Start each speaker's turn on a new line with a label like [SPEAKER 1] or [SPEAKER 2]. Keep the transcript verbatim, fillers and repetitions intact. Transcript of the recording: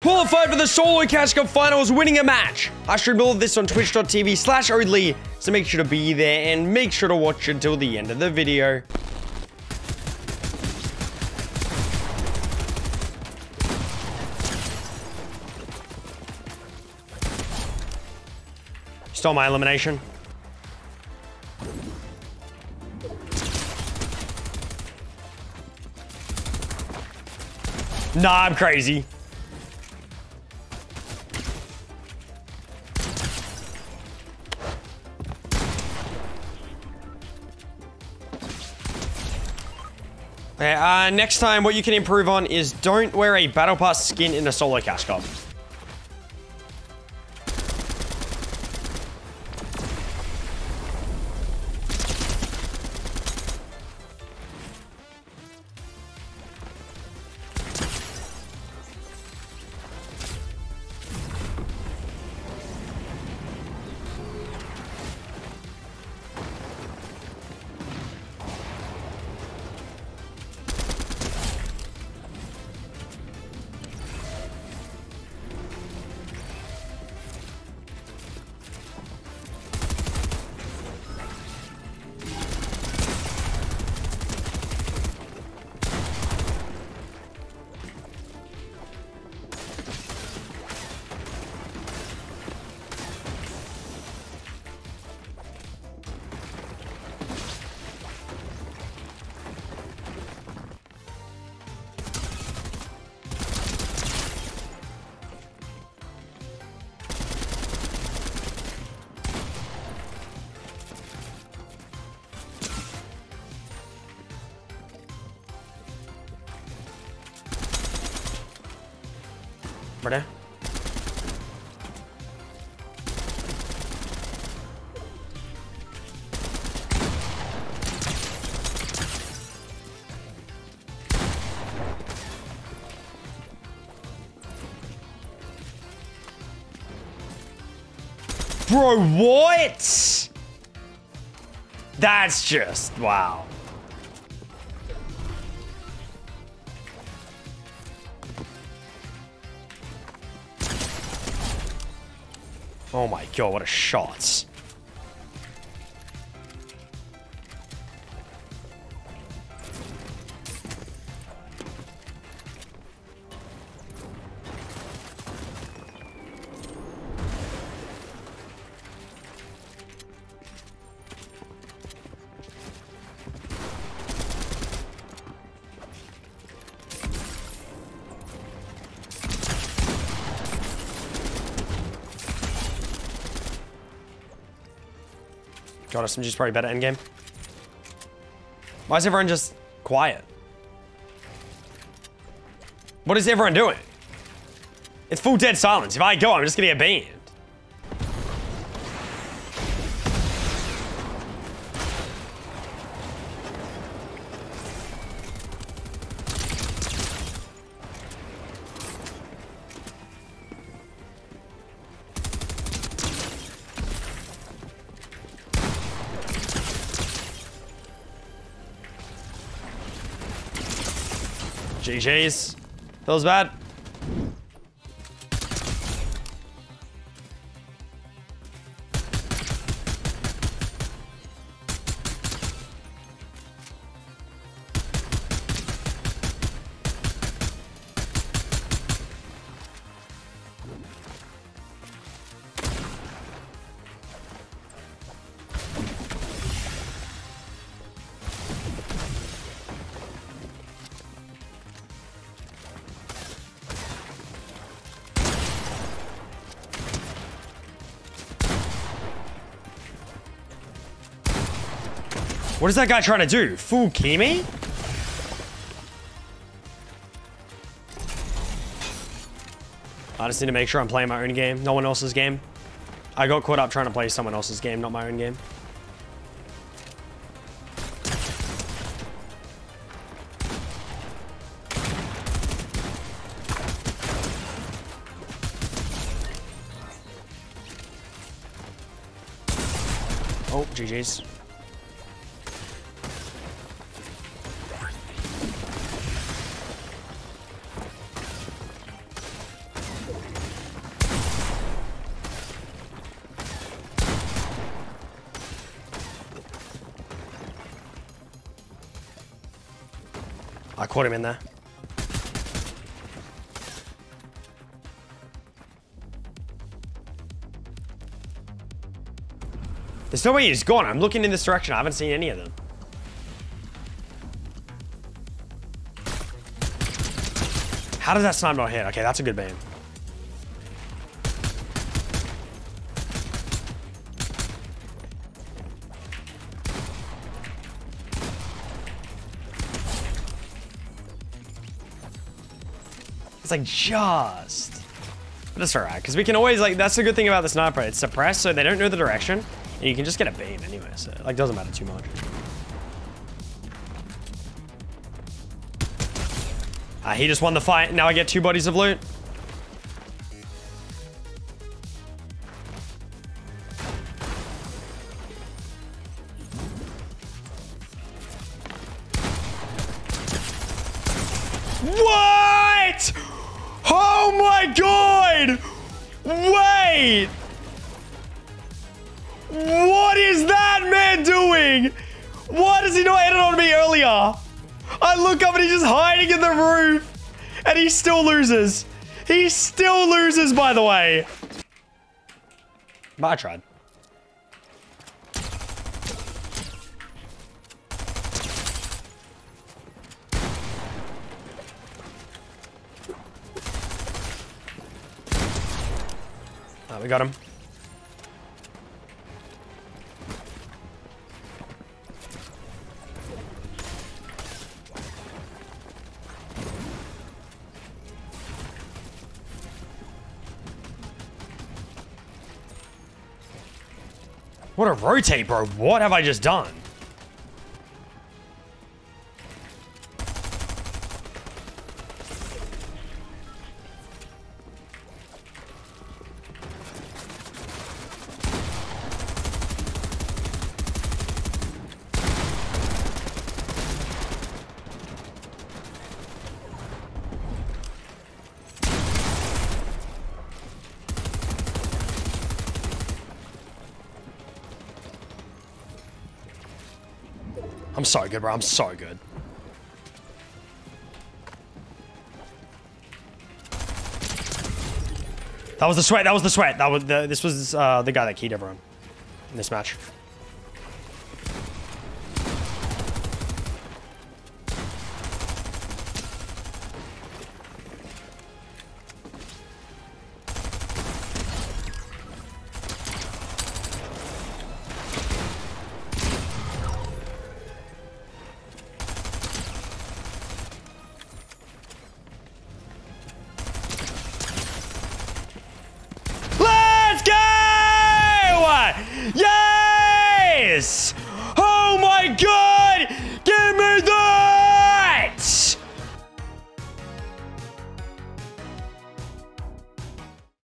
[SPEAKER 1] Qualified for the Solo Cash Cup Finals, winning a match. I stream all of this on twitch dot t v slash Oatly, so make sure to be there and make sure to watch until the end of the video. Stole my elimination. Nah, I'm crazy. Okay, uh, next time, what you can improve on is don't wear a Battle Pass skin in a Solo Cash Cup. Ready? Bro, what? That's just, wow. Oh my god, what a shot. God, S M G's probably better endgame. Why is everyone just quiet? What is everyone doing? It's full dead silence. If I go, I'm just gonna get banned. G G's. Feels bad. What is that guy trying to do? Fool Kimi? I just need to make sure I'm playing my own game, no one else's game. I got caught up trying to play someone else's game, not my own game. Oh, G G's. I caught him in there. There's no way he's gone. I'm looking in this direction. I haven't seen any of them. How does that snipe not hit? Okay, that's a good beam. It's like just. But it's alright, because we can always, like, that's the good thing about the sniper. It's suppressed, so they don't know the direction. And you can just get a beam anyway, so it like, doesn't matter too much. Uh, he just won the fight. Now I get two bodies of loot. What? Oh my god! Wait! What is that man doing? Why does he not hit it on me earlier? I look up and he's just hiding in the roof. And he still loses. He still loses, by the way. But I tried. Oh, we got him. What a rotate, bro. What have I just done? I'm so good, bro. I'm so good. That was the sweat. That was the sweat. That was the. This was uh, the guy that keyed everyone in this match. Yes! Oh my god!